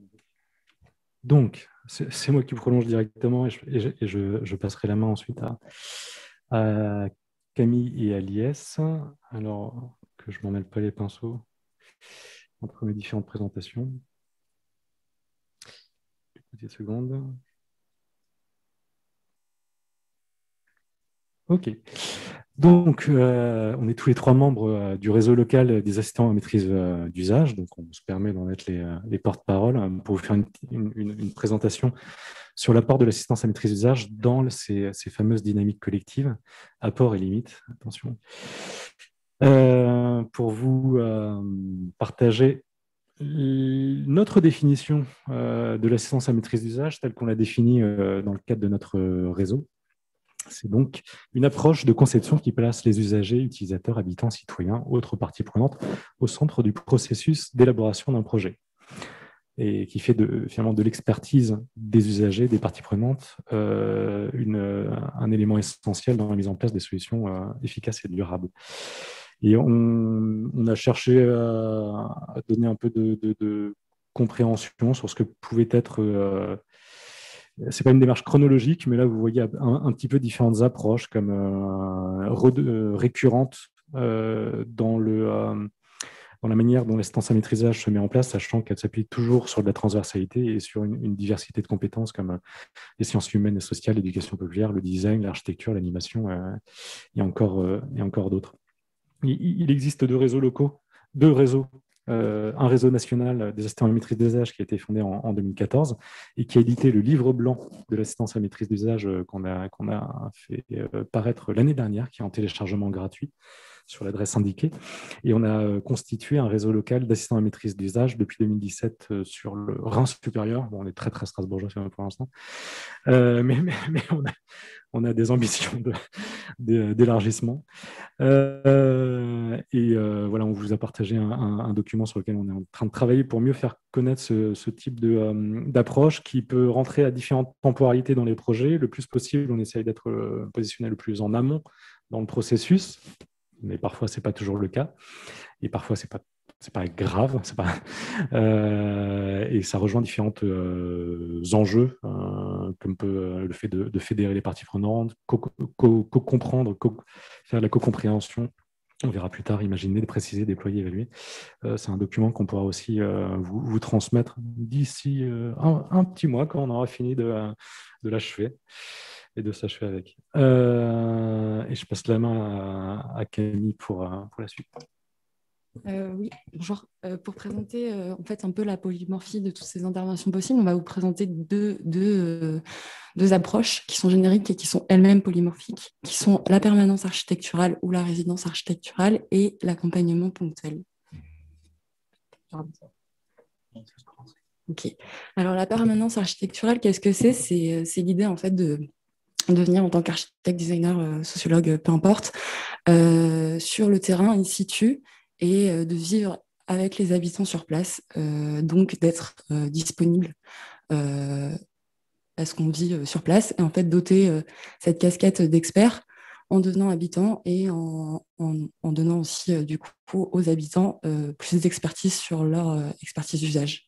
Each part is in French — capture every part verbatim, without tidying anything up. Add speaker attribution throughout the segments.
Speaker 1: Donc, c'est c'est moi qui prolonge directement et je, et je- et je- je passerai la main ensuite à, à Camille et à Lies. Alors que je ne m'en mêle pas les pinceaux entre mes différentes présentations. Une petite seconde. OK. Donc, euh, on est tous les trois membres euh, du réseau local des assistants à maîtrise euh, d'usage. Donc, on se permet d'en être les, euh, les porte-parole euh, pour vous faire une, une- une- une présentation sur l'apport de l'assistance à maîtrise d'usage dans ces, ces fameuses dynamiques collectives, apport et limites, attention. Euh, pour vous euh, partager notre définition euh, de l'assistance à maîtrise d'usage telle qu'on l'a définie euh, dans le cadre de notre euh, réseau. C'est donc une approche de conception qui place les usagers, utilisateurs, habitants, citoyens, autres parties prenantes au centre du processus d'élaboration d'un projet et qui fait de, finalement de l'expertise des usagers, des parties prenantes, euh, une, un élément essentiel dans la mise en place des solutions euh, efficaces et durables. Et on, on a cherché à, à donner un peu de, de, de compréhension sur ce que pouvait être euh, c'est pas une démarche chronologique, mais là, vous voyez un, un petit peu différentes approches comme euh, re, euh, récurrentes euh, dans, le, euh, dans la manière dont l'assistance à maîtrisage se met en place, sachant qu'elle s'appuie toujours sur de la transversalité et sur une, une diversité de compétences comme euh, les sciences humaines et sociales, l'éducation populaire, le design, l'architecture, l'animation euh, et encore, euh, et encore d'autres. Il, il existe deux réseaux locaux, deux réseaux euh, un réseau national des assistants à maîtrise d'usage qui a été fondé en, en deux mille quatorze et qui a édité le livre blanc de l'assistance à maîtrise d'usage euh, qu'on a, qu'on a fait euh, paraître l'année dernière, qui est en téléchargement gratuit sur l'adresse indiquée. Et on a euh, constitué un réseau local d'assistants à maîtrise d'usage depuis deux mille dix-sept euh, sur le Rhin supérieur. Bon, on est très, très strasbourgeois pour l'instant, euh, mais, mais, mais on, a, on a des ambitions de, de, d'élargissement. Euh, et euh, voilà, on vous a partagé un, un, un, document sur lequel on est en train de travailler pour mieux faire connaître ce, ce type de, euh, d'approche qui peut rentrer à différentes temporalités dans les projets. Le plus possible, on essaye d'être euh, positionné le plus en amont dans le processus, mais parfois, ce n'est pas toujours le cas. Et parfois, ce n'est pas c'est pas grave, c'est pas euh, et ça rejoint différents euh, enjeux, euh, comme peut, euh, le fait de, de fédérer les parties prenantes, co-comprendre, co co faire de la co-compréhension. On verra plus tard, imaginer, préciser, déployer, évaluer. Euh, c'est un document qu'on pourra aussi euh, vous, vous, transmettre d'ici euh, un, un, petit mois quand on aura fini de, de l'achever et de s'achever avec. Euh, et je passe la main à, à Camille pour, pour la suite.
Speaker 2: Euh, oui, bonjour. Euh, pour présenter euh, en fait un peu la polymorphie de toutes ces interventions possibles, on va vous présenter deux, deux, euh, deux approches qui sont génériques et qui sont elles-mêmes polymorphiques, qui sont la permanence architecturale ou la résidence architecturale et l'accompagnement ponctuel. Ok. Alors la permanence architecturale, qu'est-ce que c'est? C'est, c'est l'idée en fait de de venir en tant qu'architecte, designer, euh, sociologue, peu importe, euh, sur le terrain, in situ, et euh, de vivre avec les habitants sur place, euh, donc d'être euh, disponible euh, à ce qu'on vit euh, sur place, et en fait doter euh, cette casquette d'expert en devenant habitant et en, en, en donnant aussi euh, du coup aux habitants euh, plus d'expertise sur leur euh, expertise d'usage.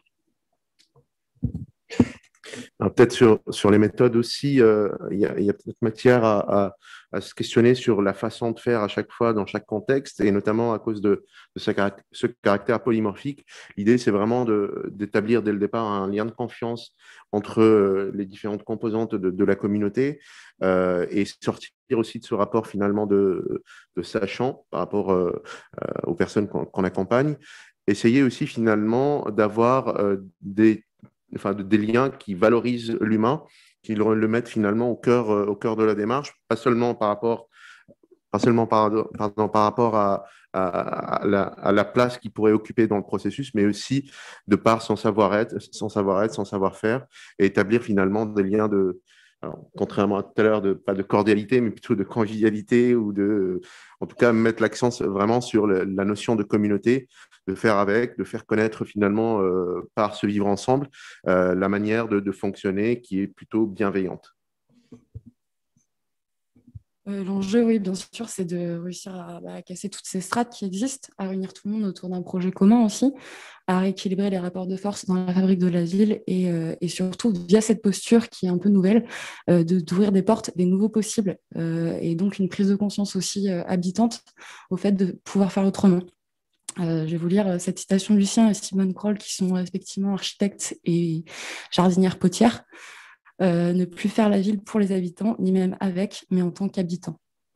Speaker 3: Peut-être sur, sur les méthodes aussi, euh, il y a, y a peut-être matière à, à, à se questionner sur la façon de faire à chaque fois dans chaque contexte, et notamment à cause de, de ce, caractère, ce caractère polymorphique. L'idée, c'est vraiment de, d'établir dès le départ un lien de confiance entre euh, les différentes composantes de, de la communauté euh, et sortir aussi de ce rapport finalement de, de sachant par rapport euh, euh, aux personnes qu'on, qu'on accompagne. Essayer aussi finalement d'avoir euh, des enfin, des liens qui valorisent l'humain, qui le, le mettent finalement au cœur, euh, au cœur de la démarche, pas seulement par rapport, pas seulement par, pardon, par rapport à, à, à, la, à la place qu'il pourrait occuper dans le processus, mais aussi de par son savoir-être, son savoir-être, son savoir-faire, et établir finalement des liens de, alors, contrairement à tout à l'heure, de, pas de cordialité, mais plutôt de convivialité, ou de, en tout cas, mettre l'accent vraiment sur le, la notion de communauté, de faire avec, de faire connaître finalement, euh, par ce vivre ensemble, euh, la manière de, de fonctionner qui est plutôt bienveillante.
Speaker 2: Euh, L'enjeu, oui, bien sûr, c'est de réussir à, bah, à casser toutes ces strates qui existent, à réunir tout le monde autour d'un projet commun aussi, à rééquilibrer les rapports de force dans la fabrique de la ville et, euh, et surtout, via cette posture qui est un peu nouvelle, euh, de, d'ouvrir des portes, des nouveaux possibles euh, et donc une prise de conscience aussi euh, habitante au fait de pouvoir faire autrement. Euh, je vais vous lire euh, cette citation de Lucien et Simone Kroll, qui sont effectivement architectes et jardinières potières. Euh, ne plus faire la ville pour les habitants, ni même avec, mais en tant qu'habitants.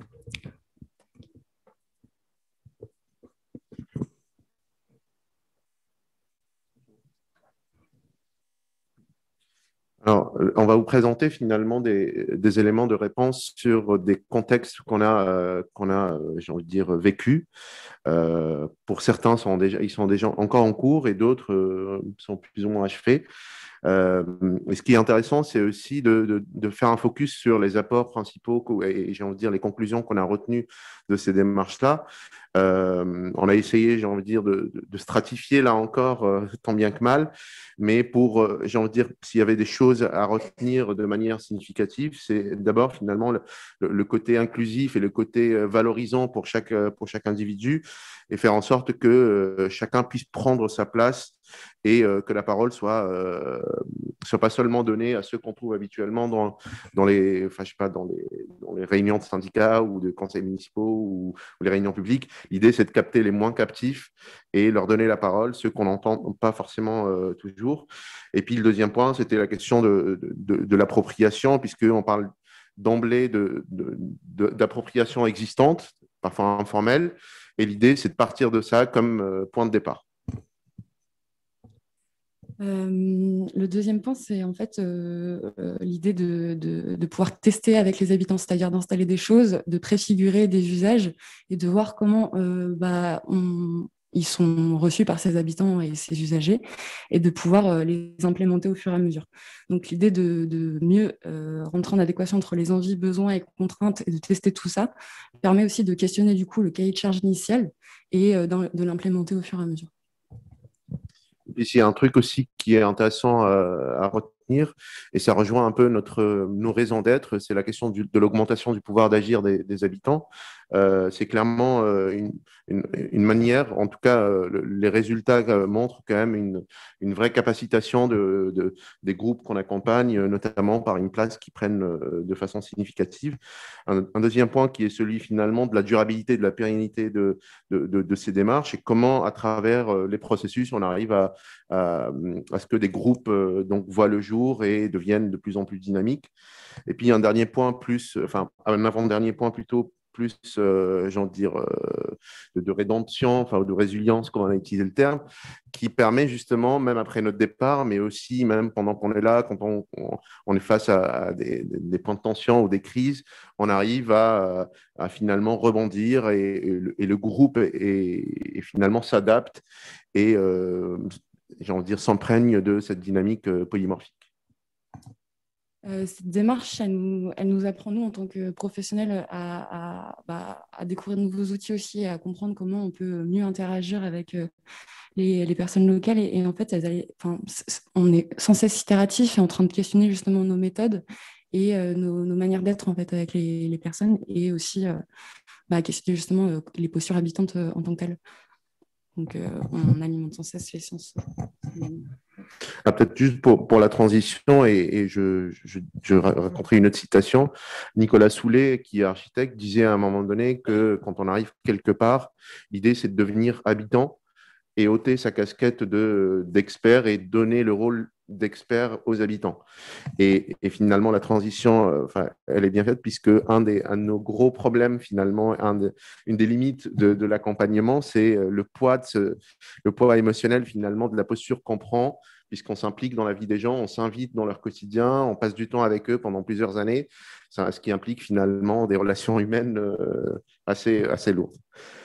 Speaker 3: Alors, euh, on va vous présenter finalement des, des éléments de réponse sur des contextes qu'on a, euh, qu'on a, euh, j'ai envie de dire, vécus. Euh, pour certains, sont déjà, ils sont déjà encore en cours et d'autres euh, sont plus ou moins achevés. Euh, et ce qui est intéressant, c'est aussi de, de, de, faire un focus sur les apports principaux et j'ai envie de dire les conclusions qu'on a retenues de ces démarches-là. Euh, on a essayé, j'ai envie de dire, de, de stratifier là encore, euh, tant bien que mal, mais pour, euh, j'ai envie de dire, s'il y avait des choses à retenir de manière significative, c'est d'abord finalement le, le, côté inclusif et le côté valorisant pour chaque, pour chaque individu et faire en sorte que euh, chacun puisse prendre sa place et euh, que la parole soit, euh, soit pas seulement donnée à ceux qu'on trouve habituellement dans, dans, les, enfin, je sais pas, dans, les, dans les réunions de syndicats ou de conseils municipaux ou, ou les réunions publiques. L'idée, c'est de capter les moins captifs et leur donner la parole, ceux qu'on n'entend pas forcément euh, toujours. Et puis le deuxième point, c'était la question de, de, de, de l'appropriation, puisqu'on parle d'emblée de, de, de, d'appropriation existante, parfois informelle, et l'idée, c'est de partir de ça comme euh, point de départ.
Speaker 2: Euh, le deuxième point, c'est en fait euh, euh, l'idée de, de, de pouvoir tester avec les habitants, c'est-à-dire d'installer des choses, de préfigurer des usages et de voir comment euh, bah, on, ils sont reçus par ces habitants et ces usagers et de pouvoir euh, les implémenter au fur et à mesure. Donc l'idée de, de mieux euh, rentrer en adéquation entre les envies, besoins et contraintes et de tester tout ça permet aussi de questionner du coup le cahier de charge initial et euh, de l'implémenter au fur et à mesure.
Speaker 3: Et il y a un truc aussi qui est intéressant à, à retenir, et ça rejoint un peu notre, nos raisons d'être, c'est la question du, de l'augmentation du pouvoir d'agir des, des habitants. Euh, c'est clairement euh, une, une, une manière, en tout cas, euh, le, les résultats euh, montrent quand même une, une vraie capacitation de, de, des groupes qu'on accompagne, notamment par une place qui prennent euh, de façon significative. Un, un deuxième point qui est celui finalement de la durabilité, de la pérennité de, de, de, de ces démarches et comment, à travers euh, les processus, on arrive à, à, à ce que des groupes euh, donc, voient le jour et deviennent de plus en plus dynamiques. Et puis, un dernier point, plus, enfin, un avant-dernier point plutôt, plus, euh, j'ai envie de dire, euh, de, de rédemption, enfin, de résilience, comme on a utilisé le terme, qui permet justement, même après notre départ, mais aussi même pendant qu'on est là, quand on, on, on est face à, à des, des points de tension ou des crises, on arrive à, à finalement rebondir et, et, le, et le groupe et, et finalement s'adapte et, euh, j'ai envie de dire, s'imprègne de cette dynamique euh, polymorphique.
Speaker 2: Euh, cette démarche, elle nous, elle nous apprend, nous, en tant que professionnels, à, à, bah, à découvrir de nouveaux outils aussi, et à comprendre comment on peut mieux interagir avec euh, les, les personnes locales. Et, et en fait, elles allaient, enfin, on est sans cesse itératif et en train de questionner justement nos méthodes et euh, nos, nos manières d'être en fait, avec les, les personnes et aussi euh, bah, questionner justement euh, les postures habitantes euh, en tant que telles. Donc, euh, on alimente sans cesse les sciences.
Speaker 3: Ah, peut-être juste pour, pour la transition, et, et je, je, je raconterai une autre citation. Nicolas Soulet, qui est architecte, disait à un moment donné que quand on arrive quelque part, l'idée c'est de devenir habitant et ôter sa casquette de, d'expert et donner le rôle d'expert aux habitants. Et, et finalement, la transition, euh, enfin, elle est bien faite puisque un, des, un de nos gros problèmes, finalement, un de, une des limites de, de l'accompagnement, c'est le poids, de ce, le poids émotionnel, finalement, de la posture qu'on prend, puisqu'on s'implique dans la vie des gens, on s'invite dans leur quotidien, on passe du temps avec eux pendant plusieurs années, ce qui implique finalement des relations humaines euh, assez, assez lourdes.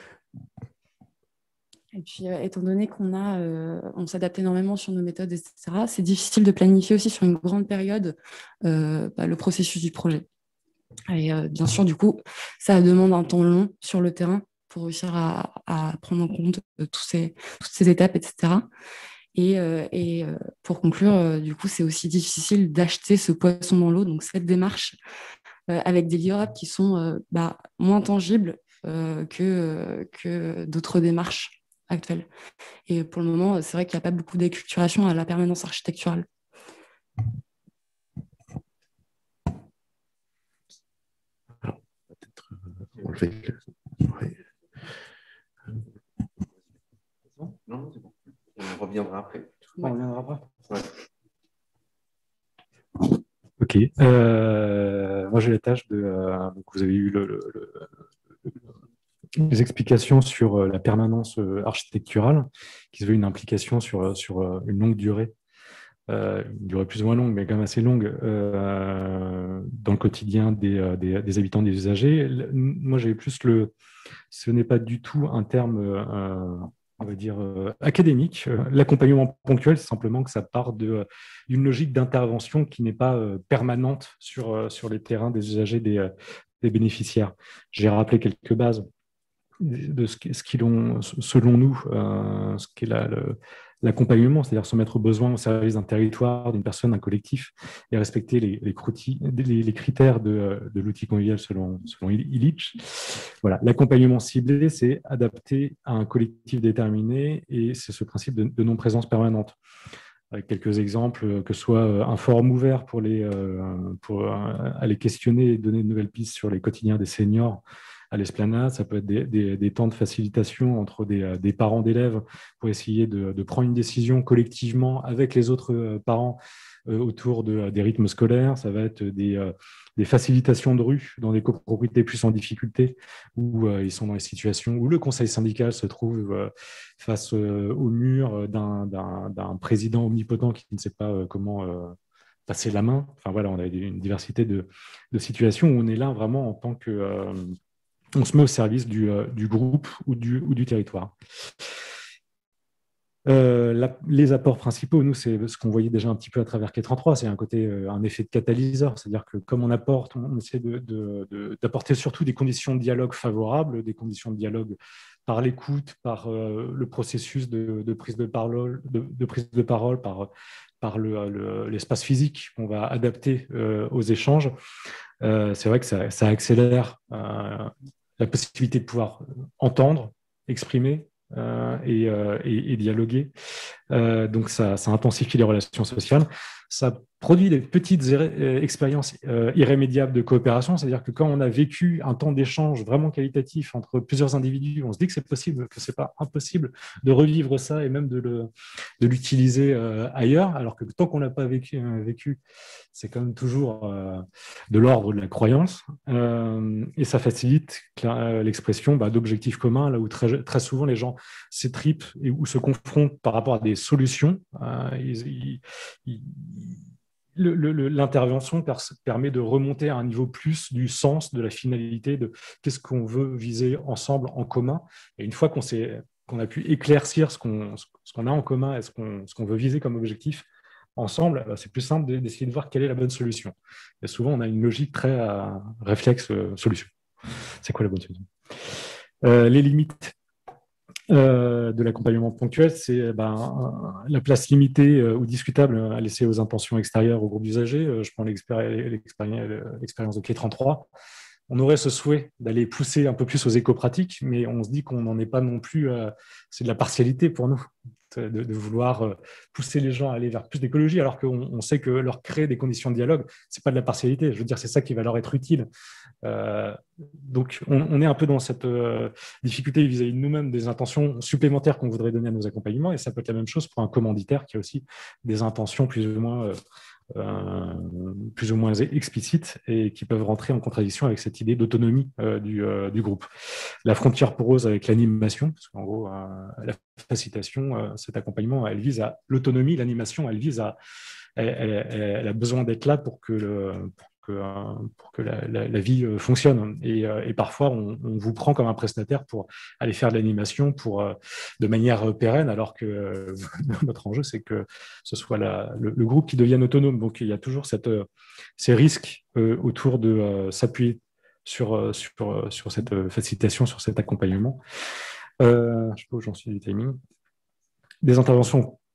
Speaker 2: Et puis, euh, étant donné qu'on a, euh, on s'adapte énormément sur nos méthodes, et cetera, c'est difficile de planifier aussi sur une grande période euh, bah, le processus du projet. Et euh, bien sûr, du coup, ça demande un temps long sur le terrain pour réussir à, à prendre en compte euh, tous ces, toutes ces étapes, et cetera. Et, euh, et euh, pour conclure, euh, du coup, c'est aussi difficile d'acheter ce poisson dans l'eau. Donc, cette démarche euh, avec des livrables qui sont euh, bah, moins tangibles euh, que, que d'autres démarches actuelles. Et pour le moment, c'est vrai qu'il n'y a pas beaucoup d'acculturation à la permanence architecturale.
Speaker 3: Alors, peut-être euh, enlever le... ouais. Non, c'est bon. On reviendra après.
Speaker 1: On reviendra après.
Speaker 3: Ouais.
Speaker 1: Ok. Euh, moi, j'ai la tâche de. Euh, donc vous avez eu le, le, le, les explications sur euh, la permanence euh, architecturale, qui se veut une implication sur, sur euh, une longue durée, euh, une durée plus ou moins longue, mais quand même assez longue, euh, dans le quotidien des, euh, des, des habitants, des usagers. Le, moi, j'avais plus le. Ce n'est pas du tout un terme. Euh, on va dire, euh, académique. Euh, L'accompagnement ponctuel, c'est simplement que ça part d'une euh, logique d'intervention qui n'est pas euh, permanente sur, euh, sur les terrains des usagers, des, euh, des bénéficiaires. J'ai rappelé quelques bases de ce qui, ce qui l'ont, selon nous, euh, ce qu'est la, le, l'accompagnement, c'est-à-dire se mettre au besoin au service d'un territoire, d'une personne, d'un collectif, et respecter les, les, croutis, les, les critères de, de l'outil convivial selon, selon Illich. Voilà. L'accompagnement ciblé, c'est adapté à un collectif déterminé, et c'est ce principe de, de non-présence permanente. Avec quelques exemples, que ce soit un forum ouvert pour, les, pour aller questionner et donner de nouvelles pistes sur les quotidiens des seniors à l'esplanade, ça peut être des, des, des temps de facilitation entre des, des parents d'élèves pour essayer de, de prendre une décision collectivement avec les autres parents euh, autour de, des rythmes scolaires. Ça va être des, euh, des facilitations de rue dans des copropriétés plus en difficulté, où euh, ils sont dans les situations où le conseil syndical se trouve euh, face euh, au mur d'un, d'un, d'un président omnipotent qui ne sait pas euh, comment euh, passer la main. Enfin voilà, on a une diversité de, de situations où on est là vraiment en tant que... Euh, on se met au service du, euh, du groupe ou du, ou du territoire. Euh, la, les apports principaux, nous, c'est ce qu'on voyait déjà un petit peu à travers Quai trente-trois, c'est un côté, euh, un effet de catalyseur, c'est-à-dire que comme on apporte, on essaie de, de, de, d'apporter surtout des conditions de dialogue favorables, des conditions de dialogue par l'écoute, par euh, le processus de, de, prise de, parole, de, de prise de parole, par, par le, le, l'espace physique qu'on va adapter euh, aux échanges. Euh, c'est vrai que ça, ça accélère euh, la possibilité de pouvoir entendre, exprimer euh, et, euh, et, et dialoguer. Euh, donc, ça, ça intensifie les relations sociales. Ça produit des petites expériences euh, irrémédiables de coopération, c'est-à-dire que quand on a vécu un temps d'échange vraiment qualitatif entre plusieurs individus, on se dit que c'est possible, que c'est pas impossible de revivre ça et même de, le, de l'utiliser euh, ailleurs, alors que tant qu'on l'a pas vécu, euh, vécu c'est quand même toujours euh, de l'ordre de la croyance, euh, et ça facilite l'expression bah, d'objectifs communs, là où très, très souvent les gens s'étripent et ou se confrontent par rapport à des solutions. Euh, ils, ils, L'intervention permet de remonter à un niveau plus du sens, de la finalité, de qu'est-ce qu'on veut viser ensemble, en commun. Et une fois qu'on qu'on a pu éclaircir ce qu'on ce qu'on a en commun et ce qu'on ce qu'on veut viser comme objectif ensemble, c'est plus simple d'essayer de voir quelle est la bonne solution. Et souvent, on a une logique très euh, réflexe euh, solution. C'est quoi la bonne solution? euh, Les limites Euh, de l'accompagnement ponctuel, c'est ben, la place limitée euh, ou discutable à laisser aux intentions extérieures au groupe d'usagers. Euh, je prends l'expérience de Quai trente-trois. On aurait ce souhait d'aller pousser un peu plus aux éco-pratiques, mais on se dit qu'on n'en est pas non plus... Euh, c'est de la partialité pour nous, de, de vouloir euh, pousser les gens à aller vers plus d'écologie, alors qu'on on sait que leur créer des conditions de dialogue, c'est pas de la partialité. Je veux dire, c'est ça qui va leur être utile. Euh, donc, on, on est un peu dans cette euh, difficulté vis-à-vis de nous-mêmes, des intentions supplémentaires qu'on voudrait donner à nos accompagnements, et ça peut être la même chose pour un commanditaire qui a aussi des intentions plus ou moins, euh, euh, plus ou moins explicites et qui peuvent rentrer en contradiction avec cette idée d'autonomie euh, du, euh, du groupe. La frontière porose avec l'animation, parce qu'en gros, euh, la facilitation, euh, cet accompagnement, elle vise à l'autonomie, l'animation, elle vise à, elle, elle, elle a besoin d'être là pour que le, pour que, pour que la, la, la vie fonctionne. Et, et parfois, on, on vous prend comme un prestataire pour aller faire de l'animation pour, de manière pérenne, alors que euh, notre enjeu, c'est que ce soit la, le, le groupe qui devienne autonome. Donc, il y a toujours cette, ces risques euh, autour de euh, s'appuyer sur, sur, sur cette facilitation, sur cet accompagnement. Euh, je ne sais pas où j'en suis du timing. Des interventions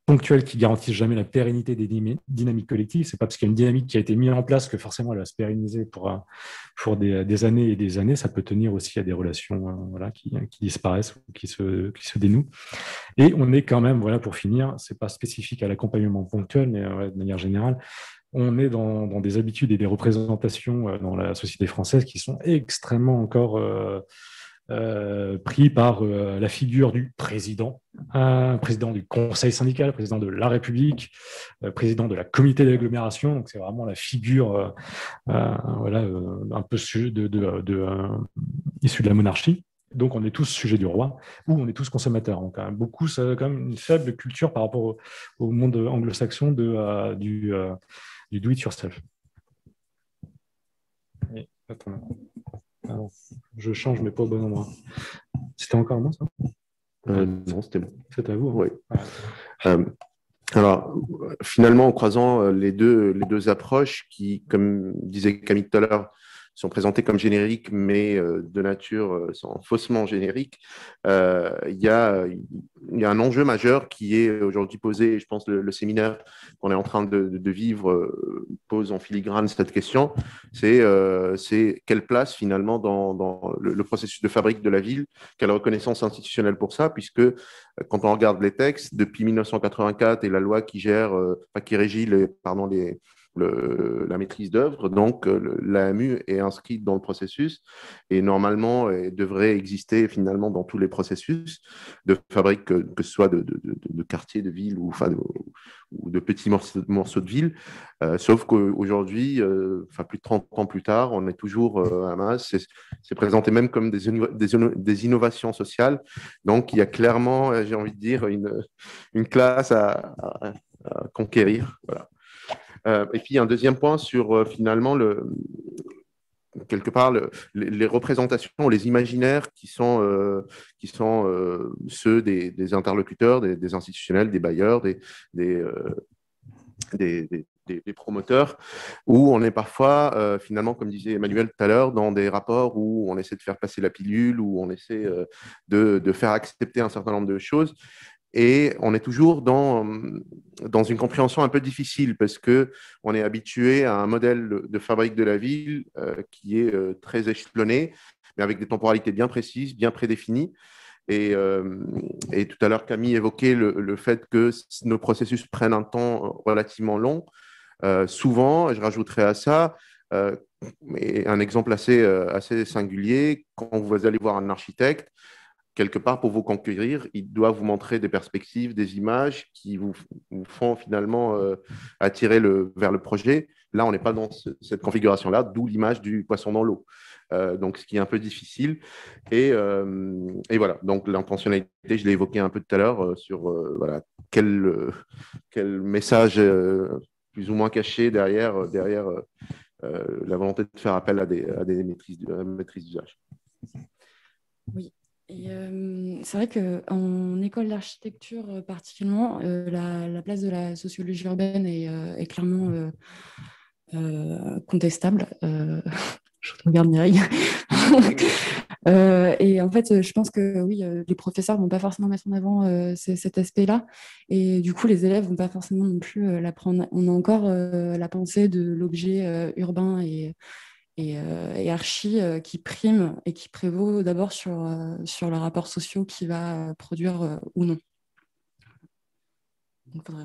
Speaker 1: ponctuelles qui garantissent jamais la pérennité des dynamiques collectives. C'est pas parce qu'il y a une dynamique qui a été mise en place que forcément elle va se pérenniser pour, pour des, des années et des années. Ça peut tenir aussi à des relations euh, voilà, qui, qui disparaissent ou qui se, qui se dénouent. Et on est quand même, voilà, pour finir, c'est pas spécifique à l'accompagnement ponctuel, mais ouais, de manière générale, on est dans, dans des habitudes et des représentations euh, dans la société française qui sont extrêmement encore euh, Euh, pris par euh, la figure du président, euh, président du conseil syndical, président de la République, euh, président de la comité d'agglomération. Donc c'est vraiment la figure euh, euh, voilà, euh, un peu de, de, de, de, euh, issue de la monarchie. Donc on est tous sujets du roi, ou on est tous consommateurs. Donc quand même, beaucoup, ça a quand même une faible culture par rapport au, au monde anglo-saxon de, euh, du, euh, du do-it-yourself. Et, attends. Alors, je change, mais pas au bon endroit. C'était encore moi, ça
Speaker 3: euh, Non, c'était bon.
Speaker 1: C'est à vous. Hein.
Speaker 3: Oui. Euh, alors, finalement, en croisant les deux, les deux approches qui, comme disait Camille tout à l'heure, sont présentées comme génériques, mais euh, de nature euh, sont faussement génériques, euh, il y a, il y a un enjeu majeur qui est aujourd'hui posé, et je pense le, le séminaire qu'on est en train de, de, de vivre euh, pose en filigrane cette question, c'est euh, quelle place finalement dans, dans le, le processus de fabrique de la ville, quelle reconnaissance institutionnelle pour ça, puisque euh, quand on regarde les textes, depuis mille neuf cent quatre-vingt-quatre et la loi qui gère, euh, enfin, qui régit les, pardon, les Le, la maîtrise d'œuvre, donc l'A M U est inscrite dans le processus et normalement elle devrait exister finalement dans tous les processus de fabrique, que, que ce soit de, de, de, de quartier, de ville ou, enfin, de, ou de petits morceaux, morceaux de ville, euh, sauf qu'aujourd'hui, euh, enfin, plus de trente ans plus tard, on est toujours euh, à masse, c'est présenté même comme des, des, des innovations sociales, donc il y a clairement, j'ai envie de dire, une, une classe à, à, à conquérir, voilà. Euh, et puis, un deuxième point sur euh, finalement, le, quelque part, le, les, les représentations, les imaginaires qui sont, euh, qui sont euh, ceux des, des interlocuteurs, des, des institutionnels, des bailleurs, des, des, euh, des, des, des, des promoteurs, où on est parfois, euh, finalement, comme disait Emmanuel tout à l'heure, dans des rapports où on essaie de faire passer la pilule, où on essaie euh, de, de faire accepter un certain nombre de choses. Et on est toujours dans, dans une compréhension un peu difficile parce qu'on est habitué à un modèle de fabrique de la ville euh, qui est euh, très échelonné, mais avec des temporalités bien précises, bien prédéfinies. Et, euh, et tout à l'heure, Camille évoquait le, le fait que nos processus prennent un temps relativement long. Euh, souvent, je rajouterais à ça, euh, un exemple assez, assez singulier, quand vous allez voir un architecte, quelque part, pour vous conquérir, il doit vous montrer des perspectives, des images qui vous, vous font finalement euh, attirer le, vers le projet. Là, on n'est pas dans ce, cette configuration-là, d'où l'image du poisson dans l'eau. Euh, donc, ce qui est un peu difficile. Et, euh, et voilà, donc l'intentionnalité, je l'ai évoqué un peu tout à l'heure, euh, sur euh, voilà, quel, euh, quel message euh, plus ou moins caché derrière, derrière euh, la volonté de faire appel à des, à des maîtrises, à maîtrise d'usage.
Speaker 2: Oui. Et euh, c'est vrai qu'en école d'architecture particulièrement, euh, la, la place de la sociologie urbaine est, euh, est clairement euh, euh, contestable. Euh, je regarde Mireille. euh, et en fait, je pense que oui, les professeurs ne vont pas forcément mettre en avant euh, cet aspect-là. Et du coup, les élèves ne vont pas forcément non plus euh, l'apprendre. On a encore euh, la pensée de l'objet euh, urbain et Et, euh, et archi euh, qui prime et qui prévaut d'abord sur, euh, sur le rapport social qui va euh, produire euh, ou non. Donc, faudrait...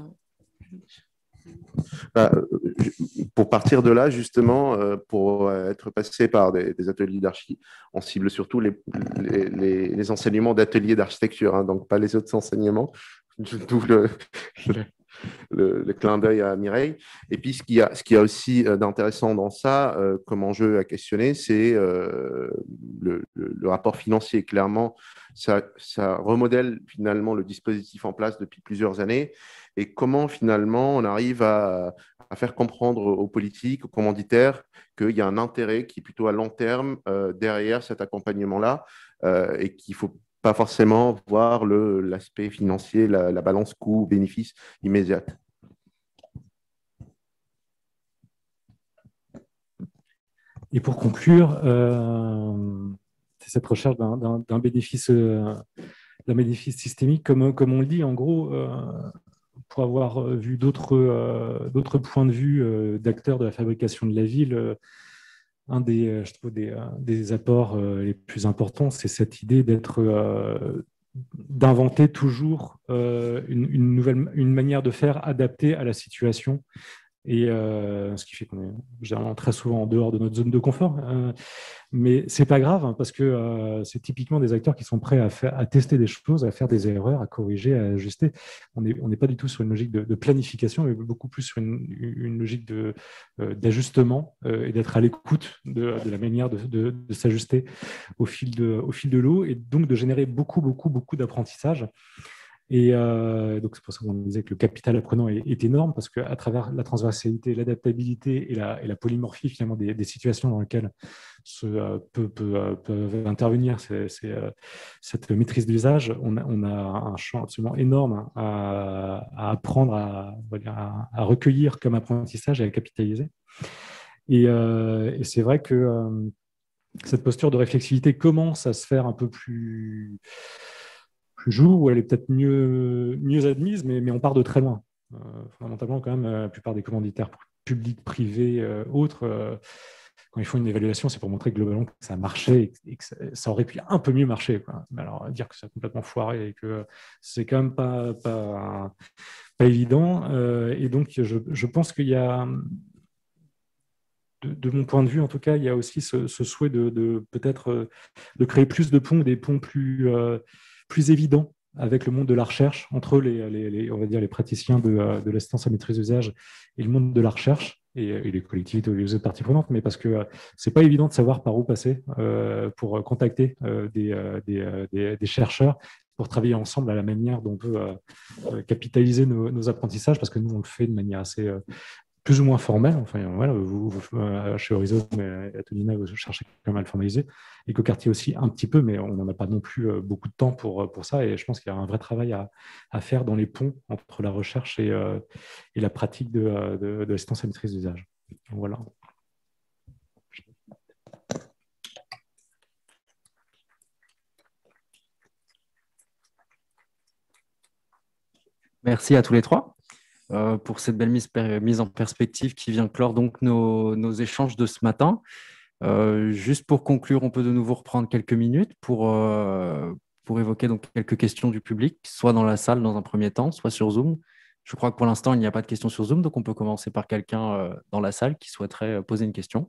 Speaker 3: bah, pour partir de là, justement, euh, pour être passé par des, des ateliers d'archi, on cible surtout les, les, les, les enseignements d'ateliers d'architecture, hein, donc pas les autres enseignements. D'où le, le, le, le clin d'œil à Mireille. Et puis, ce qu'il y a, ce qu'il y a aussi d'intéressant dans ça, euh, comme enjeu à questionner, c'est euh, le, le, le rapport financier. Clairement, ça, ça remodèle finalement le dispositif en place depuis plusieurs années et comment finalement on arrive à, à faire comprendre aux politiques, aux commanditaires, qu'il y a un intérêt qui est plutôt à long terme euh, derrière cet accompagnement-là euh, et qu'il faut pas forcément voir l'aspect financier, la, la balance coût-bénéfice immédiate.
Speaker 1: Et pour conclure, euh, c'est cette recherche d'un bénéfice, euh, bénéfice systémique, comme, comme on le dit, en gros, euh, pour avoir vu d'autres euh, d'autres points de vue euh, d'acteurs de la fabrication de la ville, euh, un des, je trouve, des, euh, des apports euh, les plus importants, c'est cette idée d'être, euh, d'inventer toujours euh, une, une nouvelle, une manière de faire adaptée à la situation. Et euh, ce qui fait qu'on est généralement très souvent en dehors de notre zone de confort. Euh, mais c'est pas grave, hein, parce que euh, c'est typiquement des acteurs qui sont prêts à, faire, à tester des choses, à faire des erreurs, à corriger, à ajuster. On n'est on n'est pas du tout sur une logique de, de planification, mais beaucoup plus sur une, une logique de, euh, d'ajustement euh, et d'être à l'écoute de, de la manière de, de, de s'ajuster au fil de, au fil de l'eau, et donc de générer beaucoup, beaucoup, beaucoup d'apprentissage. Et euh, donc, c'est pour ça qu'on disait que le capital apprenant est, est énorme, parce qu'à travers la transversalité, l'adaptabilité et la, et la polymorphie finalement des, des situations dans lesquelles se, euh, peut, peut, euh, peuvent intervenir c'est, c'est, euh, cette maîtrise d'usage, on a, on a un champ absolument énorme à, à apprendre, à, à, à recueillir comme apprentissage et à capitaliser. Et, euh, et c'est vrai que euh, cette posture de réflexivité commence à se faire un peu plus... plus jour, où elle est peut-être mieux, mieux admise, mais, mais on part de très loin. Euh, fondamentalement, quand même, la plupart des commanditaires publics, privés, euh, autres, euh, quand ils font une évaluation, c'est pour montrer globalement que ça marchait et, et que ça, ça aurait pu un peu mieux marcher, quoi. Mais alors, dire que ça a complètement foiré et que c'est quand même pas, pas, pas évident. Euh, et donc, je, je pense qu'il y a... De, de mon point de vue, en tout cas, il y a aussi ce, ce souhait de, de peut-être euh, de créer plus de ponts, des ponts plus, euh, plus évidents avec le monde de la recherche, entre les, les, les on va dire, les praticiens de, de l'assistance à maîtrise d'usage et le monde de la recherche, et, et les collectivités ou les autres parties prenantes, mais parce que euh, c'est pas évident de savoir par où passer euh, pour contacter euh, des, euh, des, euh, des, des chercheurs, pour travailler ensemble à la manière dont on peut euh, capitaliser nos, nos apprentissages, parce que nous, on le fait de manière assez... Euh, plus ou moins formel. Enfin, voilà, vous, vous, euh, chez Horizon et à Tonina, vous cherchez quand même à le formaliser. Et qu'au quartier aussi, un petit peu, mais on n'en a pas non plus euh, beaucoup de temps pour, pour ça. Et je pense qu'il y a un vrai travail à, à faire dans les ponts entre la recherche et, euh, et la pratique de, de, de l'assistance à maîtrise d'usage. Voilà.
Speaker 4: Merci à tous les trois euh, pour cette belle mise, mise en perspective qui vient clore donc nos, nos échanges de ce matin. Euh, juste pour conclure, on peut de nouveau reprendre quelques minutes pour, euh, pour évoquer donc quelques questions du public, soit dans la salle dans un premier temps, soit sur Zoom. Je crois que pour l'instant, il n'y a pas de questions sur Zoom, donc on peut commencer par quelqu'un euh, dans la salle qui souhaiterait poser une question.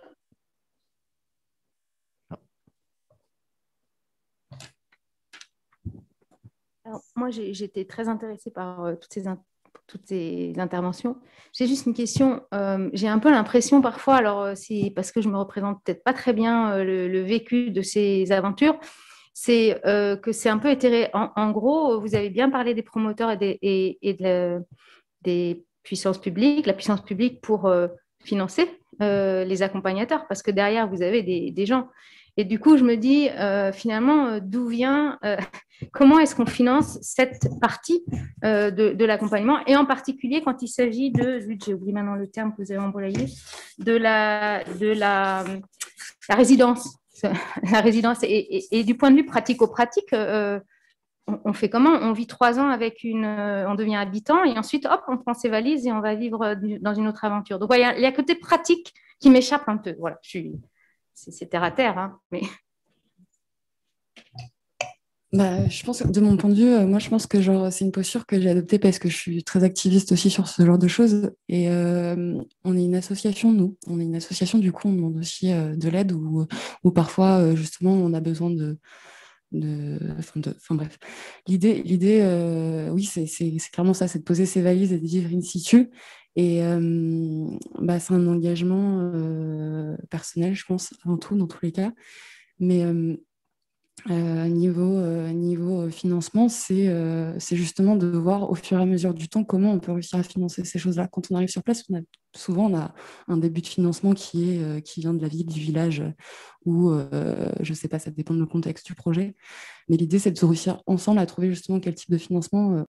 Speaker 5: Alors, moi, j'étais très intéressée par euh, toutes, ces toutes ces interventions. J'ai juste une question. Euh, j'ai un peu l'impression parfois, alors euh, c'est parce que je me représente peut-être pas très bien euh, le, le vécu de ces aventures, c'est euh, que c'est un peu éthéré. En, en gros, vous avez bien parlé des promoteurs et des, et, et de la, des puissances publiques, la puissance publique pour euh, financer euh, les accompagnateurs, parce que derrière, vous avez des, des gens. Et du coup, je me dis, euh, finalement, d'où vient, euh, comment est-ce qu'on finance cette partie euh, de, de l'accompagnement, et en particulier quand il s'agit de, j'ai oublié maintenant le terme que vous avez embrayé, de la, de la, la résidence. La résidence et, et, et du point de vue pratico-pratique, euh, on, on fait comment? On vit trois ans avec une, euh, on devient habitant et ensuite, hop, on prend ses valises et on va vivre dans une autre aventure. Donc, il ouais, y, y a côté pratique qui m'échappe un peu. Voilà, je suis... c'est terre à terre, hein, mais...
Speaker 2: Bah, je pense que de mon point de vue, euh, moi je pense que genre c'est une posture que j'ai adoptée parce que je suis très activiste aussi sur ce genre de choses. Et euh, on est une association, nous, on est une association, du coup on demande aussi euh, de l'aide ou, ou parfois euh, justement on a besoin de, de, enfin, de, enfin bref. L'idée, l'idée, euh, oui, c'est, c'est, c'est clairement ça, c'est de poser ses valises et de vivre in situ. Et euh, bah, c'est un engagement euh, personnel, je pense, avant tout, dans tous les cas. Mais euh, Euh, niveau, euh, niveau financement, c'est euh, c'est justement de voir au fur et à mesure du temps comment on peut réussir à financer ces choses-là. Quand on arrive sur place, on a, souvent on a un début de financement qui, est, euh, qui vient de la ville, du village, ou euh, je ne sais pas, ça dépend du contexte du projet. Mais l'idée, c'est de réussir ensemble à trouver justement quel type de financement euh,